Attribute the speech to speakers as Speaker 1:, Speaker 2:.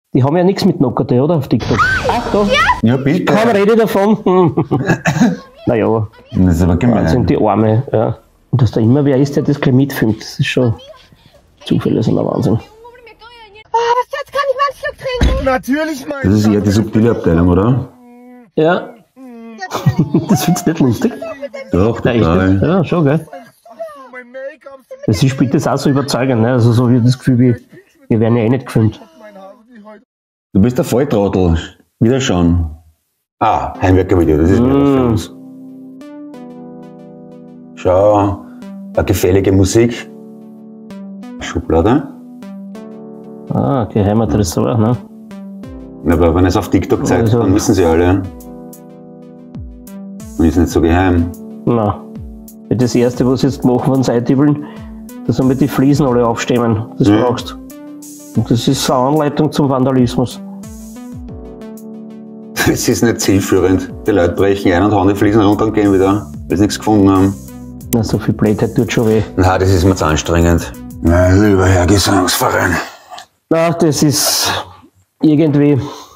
Speaker 1: Die haben ja nichts mit Nockerte, oder? Auf TikTok. Ach, da.
Speaker 2: Ja, bitte.
Speaker 1: Kaum rede davon. Naja,
Speaker 2: Das ist aber gemein.
Speaker 1: Wahnsinn, die Arme. Ja. Und dass da immer wer ist, der das gleich mitfilmt, das ist schon Zufälle sind ein Wahnsinn.
Speaker 3: Jetzt kann ich mal einen Schluck trinken.
Speaker 4: Natürlich, mein
Speaker 2: Das ist eher die subtile Abteilung, oder?
Speaker 1: Ja. Das findest du nicht lustig?
Speaker 2: Doch,
Speaker 1: Ja, echt?
Speaker 2: total.
Speaker 1: Ja, schon, gell?
Speaker 4: mein Make-up.
Speaker 1: Sie spielt das auch so überzeugend, ne? Also so wie das Gefühl, wir werden ja eh nicht gefilmt.
Speaker 4: Mein Haar, die heute.
Speaker 2: Du bist der Volltrottel. Wieder schauen. Ah, Heimwerker-Video, das ist wieder was für uns. Schau, eine gefällige Musik. Schublade.
Speaker 1: Ah, Geheimadressor, ne?
Speaker 2: Aber wenn es auf TikTok zeigt,
Speaker 1: Also-
Speaker 2: dann wissen sie alle. Und ist nicht so geheim.
Speaker 1: Na. Das erste, was sie jetzt machen von Seitübeln, dass wir die Fliesen alle aufstemmen. Das
Speaker 2: Ja.
Speaker 1: brauchst. Und das ist eine Anleitung zum Vandalismus.
Speaker 2: Das ist nicht zielführend. Die Leute brechen ein und hauen die Fliesen runter und gehen wieder, weil sie nichts gefunden haben.
Speaker 1: Na, so viel Blödheit tut schon weh.
Speaker 2: Na, das ist mir zu anstrengend. Na, lieber Herr Gesangsverein.
Speaker 1: Na, das ist irgendwie